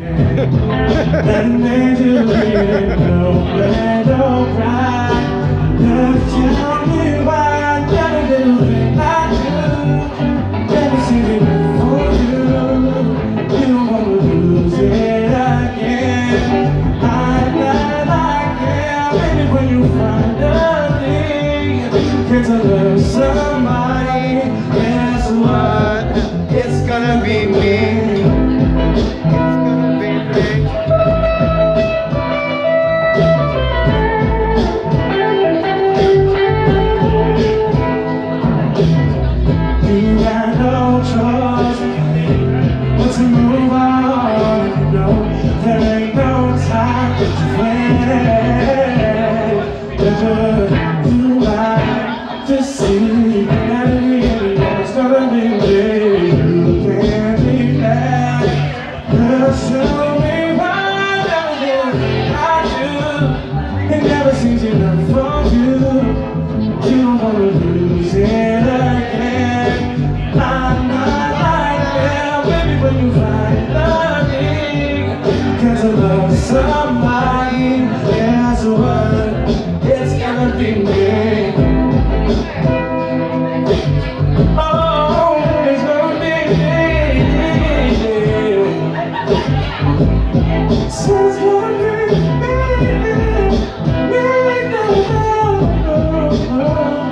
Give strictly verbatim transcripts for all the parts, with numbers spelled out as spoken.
That made you really know where to cry. Left you on me why I never did what I do. Never seen it before you. You don't want to lose it again. I not like it, baby, when you find a thing. Get to love somebody, guess what? It's gonna be me. Somebody, guess what? It's gonna be me. Oh, it's gonna be me. So it's gonna be me. Me, no, no, no,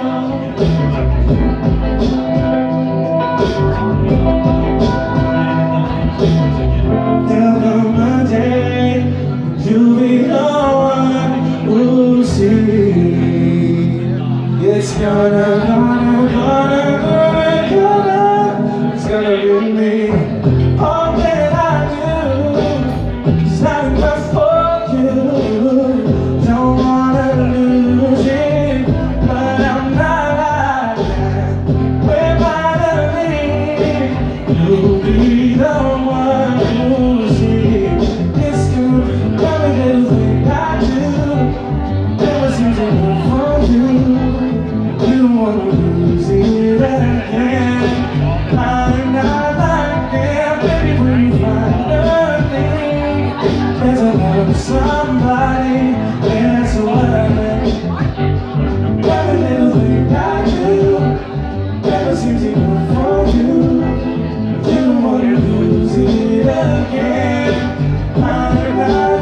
There'll come a day you'll be the one who sees. It's gonna, gonna, gonna, gonna, gonna, it's gonna be me. All that I do is nothing but for you. Don't wanna lose it, but I'm not like that. We're finally, you'll be the one who sees. It's good. Everything I do, never seems to work for you. You don't want to lose it again. I'm not like that, baby, when you find nothing. There's a love of somebody, there's a woman. Every little thing I do, never seems to work for you. You don't want to lose it again. I'm not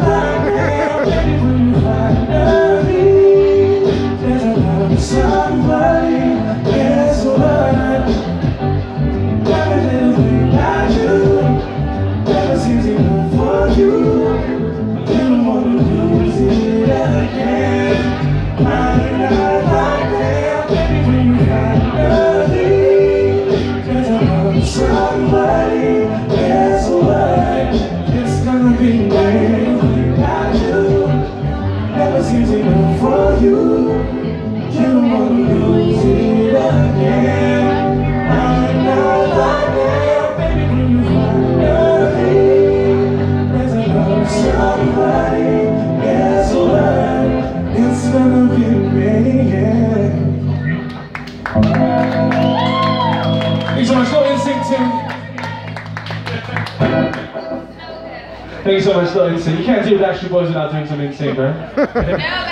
somebody, guess what? Every little thing I do never seems enough for you. You don't want to lose it again. I'm not like that, baby, when you find nothing. There's another somebody, guess what? It's gonna be me. I do never seems enough for you. You don't want to lose it again. I'm not like that, baby, when you find nothing. There's another somebody, guess what? It's gonna be me, yeah. Thanks so much, Little N Sync team. Thank you so much, Little N Sync. You can't do Backstreet Boys without doing some N Sync, right?